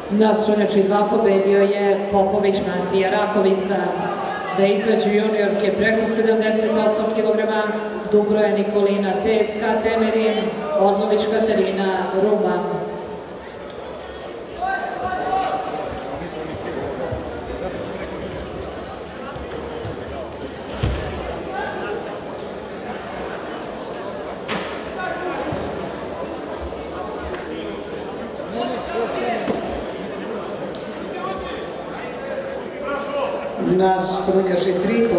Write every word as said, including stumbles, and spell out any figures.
Na strunjači dva pobedio je Popović Matija Rakovica. Da izađu juniorke preko sedamdeset osam kilograma, Dubroja Nikolina Teska Temerin, Orlović Katarina Ruman. Na strunjači tri